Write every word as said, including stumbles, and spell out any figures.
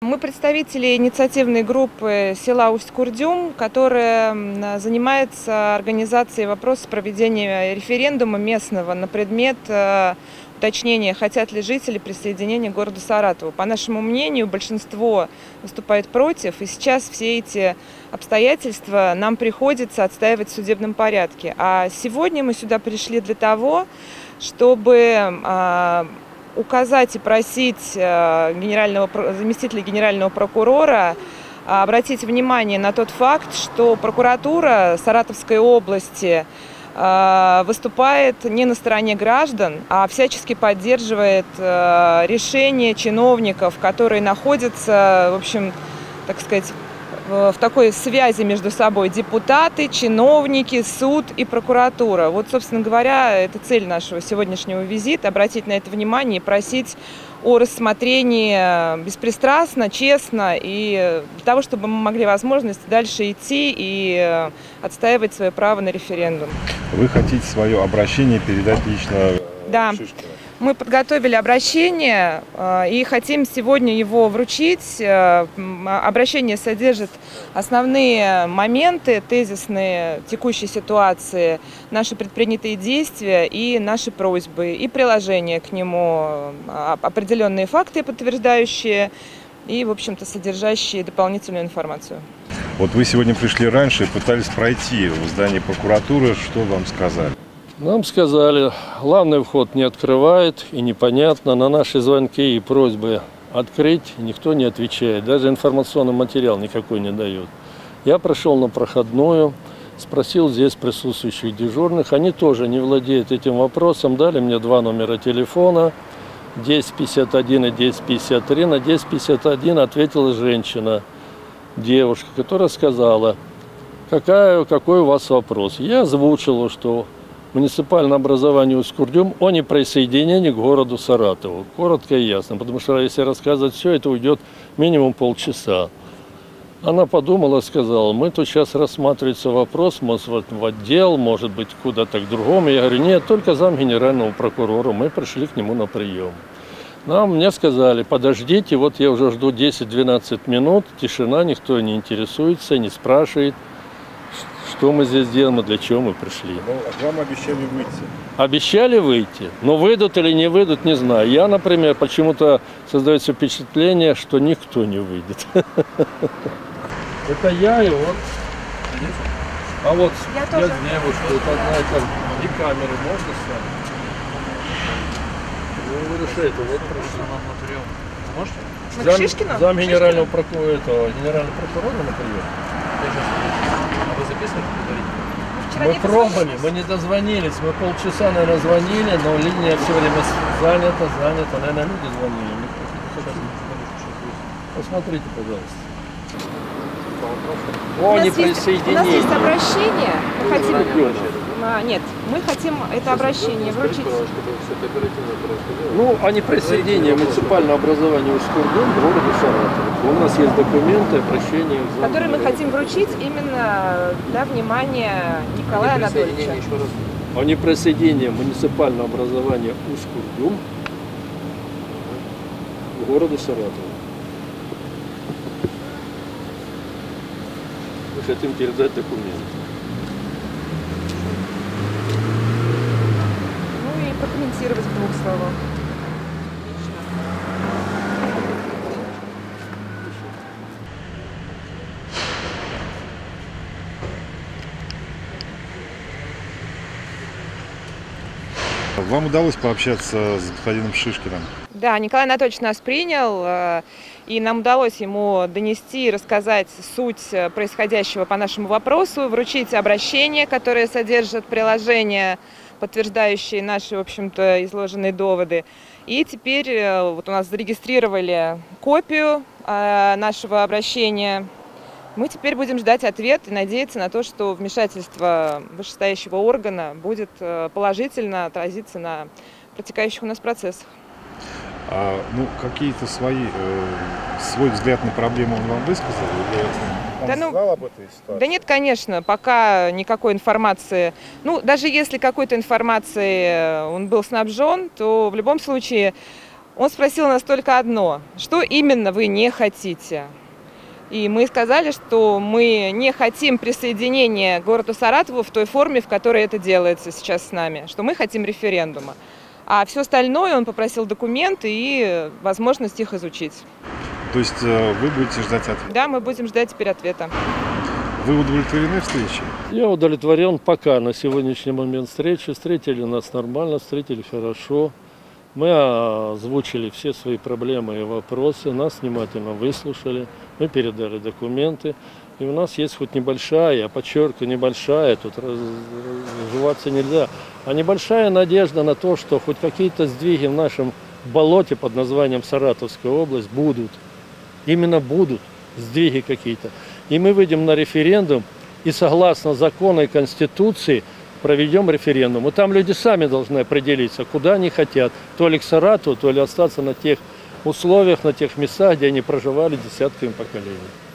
Мы представители инициативной группы села Усть-Курдюм, которая занимается организацией вопроса проведения референдума местного на предмет уточнения, хотят ли жители присоединения к городу Саратову. По нашему мнению, большинство выступает против, и сейчас все эти обстоятельства нам приходится отстаивать в судебном порядке. А сегодня мы сюда пришли для того, чтобы указать и просить генерального, заместителя генерального прокурора обратить внимание на тот факт, что прокуратура Саратовской области выступает не на стороне граждан, а всячески поддерживает решения чиновников, которые находятся, в общем, так сказать, в такой связи между собой: депутаты, чиновники, суд и прокуратура. Вот, собственно говоря, это цель нашего сегодняшнего визита — обратить на это внимание и просить о рассмотрении беспристрастно, честно, и для того, чтобы мы могли возможность дальше идти и отстаивать свое право на референдум. Вы хотите свое обращение передать лично да. Шишкину? Мы подготовили обращение и хотим сегодня его вручить. Обращение содержит основные моменты тезисные текущей ситуации, наши предпринятые действия и наши просьбы, и приложение к нему, определенные факты, подтверждающие и, в общем-то, содержащие дополнительную информацию. Вот вы сегодня пришли раньше и пытались пройти в здание прокуратуры. Что вам сказали? Нам сказали, главный вход не открывает и непонятно. На наши звонки и просьбы открыть никто не отвечает. Даже информационный материал никакой не дает. Я прошел на проходную, спросил здесь присутствующих дежурных. Они тоже не владеют этим вопросом. Дали мне два номера телефона, десять пятьдесят один и десять пятьдесят три. На десять пятьдесят один ответила женщина, девушка, которая сказала, какая, какой у вас вопрос. Я озвучил, что муниципальное образование Усть-Курдюм о неприсоединении к городу Саратову. Коротко и ясно, потому что если рассказывать все, это уйдет минимум полчаса. Она подумала, сказала, мы тут сейчас рассматривается вопрос, может, в отдел, может быть, куда-то к другому. Я говорю, нет, только зам генерального прокурора, мы пришли к нему на прием. Нам мне сказали, подождите, вот я уже жду десять-двенадцать минут, тишина, никто не интересуется, не спрашивает, что мы здесь делаем и для чего мы пришли. Ну, вам обещали выйти. Обещали выйти, но выйдут или не выйдут, не знаю. Я, например, почему-то создается впечатление, что никто не выйдет. Это я и вот. А вот я девушка, вот одна, и камеры можно ставить? Ну, вы решаете, вот пришли. Мы к Шишкину? Зам генерального прокурора, генерального прокурора на прием. Вы записывали? Мы пробовали, мы не дозвонились, мы полчаса, наверное, звонили, но линия все время занята, занята, наверное, люди звонили. Посмотрите, пожалуйста. О, не присоединение. У нас есть обращение, мы хотим... А, нет, мы хотим это обращение вручить. Ну, о неприсоединении муниципального образования Усть-Курдюм к городу Саратову. У нас есть документы, обращения, которые мы хотим вручить именно для внимания Николая Анатольевича. О неприсоединении муниципального образования Усть-Курдюм к городу Саратову. Мы хотим передать документы. Ну и прокомментировать в двух словах. Вам удалось пообщаться с господином Шишкиным? Да, Николай Анатольевич нас принял, и нам удалось ему донести и рассказать суть происходящего по нашему вопросу, вручить обращение, которое содержит приложение, подтверждающие наши, в общем-то, изложенные доводы. И теперь вот у нас зарегистрировали копию нашего обращения. Мы теперь будем ждать ответ и надеяться на то, что вмешательство вышестоящего органа будет положительно отразиться на протекающих у нас процессах. А, ну, какие-то свои, э, свой взгляд на проблему он вам высказал? Или он да, ну, знал об этой ситуации? Да нет, конечно, пока никакой информации. Ну, даже если какой-то информацией он был снабжен, то в любом случае Он спросил нас только одно: что именно вы не хотите? И мы сказали, что мы не хотим присоединения к городу Саратову в той форме, в которой это делается сейчас с нами, что мы хотим референдума. А все остальное он попросил документы и возможность их изучить. То есть вы будете ждать ответа? Да, мы будем ждать теперь ответа. Вы удовлетворены встречей? Я удовлетворен пока на сегодняшний момент встречи. Встретили нас нормально, встретили хорошо. Мы озвучили все свои проблемы и вопросы, нас внимательно выслушали, мы передали документы. И у нас есть хоть небольшая, я подчеркиваю, небольшая, тут разжеваться нельзя, а небольшая надежда на то, что хоть какие-то сдвиги в нашем болоте под названием Саратовская область будут. Именно будут сдвиги какие-то. И мы выйдем на референдум и согласно закону и Конституции проведем референдум. И там люди сами должны определиться, куда они хотят. То ли к Саратову, то ли остаться на тех условиях, на тех местах, где они проживали десятками поколений.